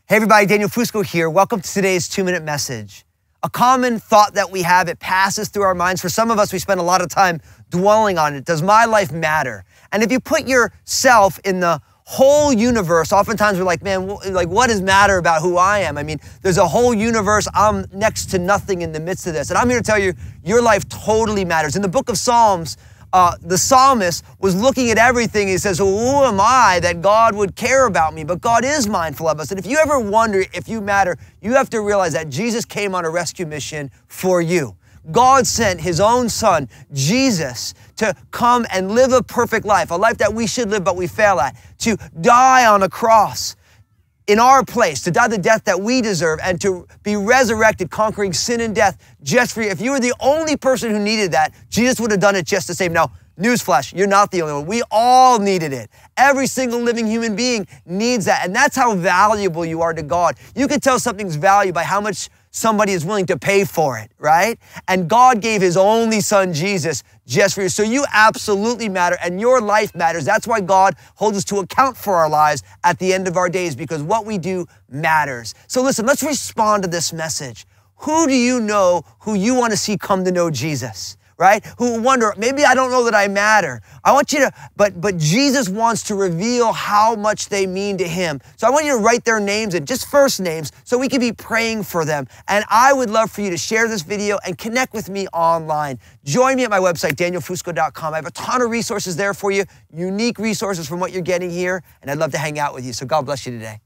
Hey everybody, Daniel Fusco here. Welcome to today's 2-minute message. A common thought that we have, it passes through our minds. For some of us, we spend a lot of time dwelling on it. Does my life matter? And if you put yourself in the whole universe, oftentimes we're like, man, what does matter about who I am? I mean, there's a whole universe. I'm next to nothing in the midst of this. And I'm here to tell you, your life totally matters. In the book of Psalms, the psalmist was looking at everything. He says, well, who am I that God would care about me? But God is mindful of us. And if you ever wonder if you matter, you have to realize that Jesus came on a rescue mission for you. God sent his own son, Jesus, to come and live a perfect life, a life that we should live but we fail at, to die on a cross in our place, to die the death that we deserve, and to be resurrected, conquering sin and death just for you. If you were the only person who needed that, Jesus would have done it just the same. Now, newsflash, you're not the only one. We all needed it. Every single living human being needs that, and that's how valuable you are to God. You can tell something's value by how much somebody is willing to pay for it, right? And God gave his only son, Jesus, just for you. So you absolutely matter, and your life matters. That's why God holds us to account for our lives at the end of our days, because what we do matters. So listen, let's respond to this message. Who do you know who you want to see come to know Jesus? Right? Who wonder, maybe I don't know that I matter. I want you to, but Jesus wants to reveal how much they mean to him. So I want you to write their names and just first names so we can be praying for them. And I would love for you to share this video and connect with me online. Join me at my website, danielfusco.com. I have a ton of resources there for you, unique resources from what you're getting here, and I'd love to hang out with you. So God bless you today.